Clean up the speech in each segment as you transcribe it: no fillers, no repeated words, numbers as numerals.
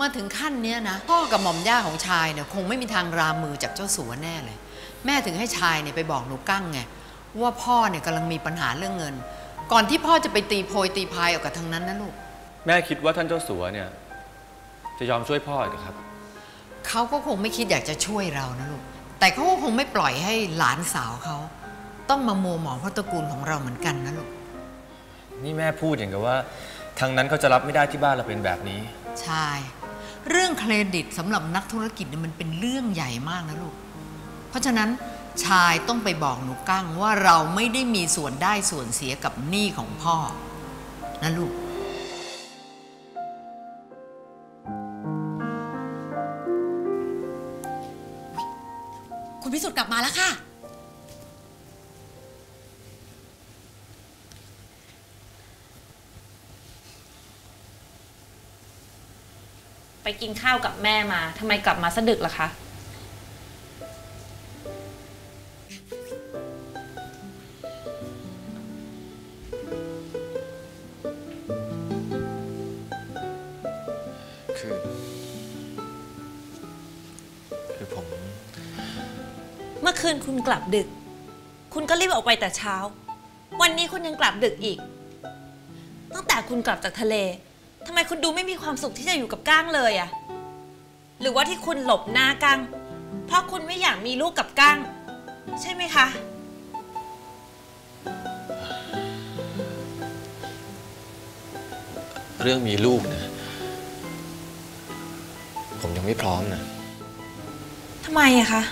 มาถึงขั้นเนี้ยนะพ่อกับหม่อมย่าของชายเนี่ยคงไม่มีทางรามือจากเจ้าสัวแน่เลยแม่ถึงให้ชายเนี่ยไปบอกหนูกั้งไงว่าพ่อเนี่ยกำลังมีปัญหาเรื่องเงินก่อนที่พ่อจะไปตีโพยตีพายออกกับทางนั้นนะลูกแม่คิดว่าท่านเจ้าสัวเนี่ยจะยอมช่วยพ่อหรือครับเขาก็คงไม่คิดอยากจะช่วยเรานะลูกแต่เขาก็คงไม่ปล่อยให้หลานสาวเขาต้องมามัวหมองเพราะตระกูลของเราเหมือนกันนะลูกนี่แม่พูดอย่างกับว่าทางนั้นเขาจะรับไม่ได้ที่บ้านเราเป็นแบบนี้ใช่เรื่องเครดิตสำหรับนักธุรกิจเนี่ยมันเป็นเรื่องใหญ่มากนะลูกเพราะฉะนั้นชายต้องไปบอกหนูกั้งว่าเราไม่ได้มีส่วนได้ส่วนเสียกับหนี้ของพ่อนะลูกคุณพิสุทธิ์กลับมาแล้วค่ะไปกินข้าวกับแม่มาทำไมกลับมาซะดึกล่ะคะคือผมเมื่อคืนคุณกลับดึกคุณก็รีบออกไปแต่เช้าวันนี้คุณยังกลับดึกอีกตั้งแต่คุณกลับจากทะเลทำไมคุณดูไม่มีความสุขที่จะอยู่กับก้างเลยอะหรือว่าที่คุณหลบหน้าก้างเพราะคุณไม่อยากมีลูกกับก้างใช่ไหมคะเรื่องมีลูกนะผมยังไม่พร้อมนะทำไมอะคะ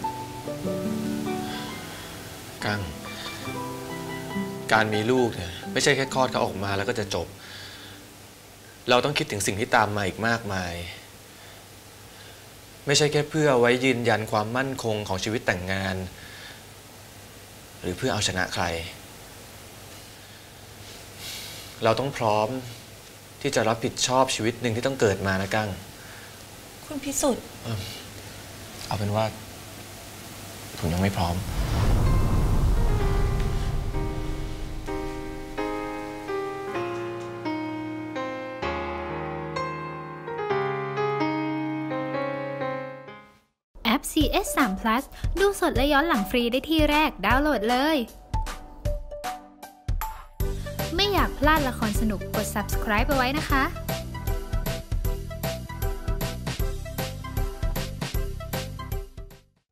กั้งการมีลูกเนี่ยไม่ใช่แค่คลอดเขาออกมาแล้วก็จะจบเราต้องคิดถึงสิ่งที่ตามมาอีกมากมายไม่ใช่แค่เพื่อไว้ยืนยันความมั่นคงของชีวิตแต่งงานหรือเพื่อเอาชนะใครเราต้องพร้อมที่จะรับผิดชอบชีวิตหนึ่งที่ต้องเกิดมานะกั้งคุณพิสุทธิ์เอาเป็นว่าผมยังไม่พร้อมแอป CS3 Plus ดูสดและย้อนหลังฟรีได้ที่แรกดาวน์โหลดเลยไม่อยากพลาดละครสนุกกด subscribe เอาไว้นะคะ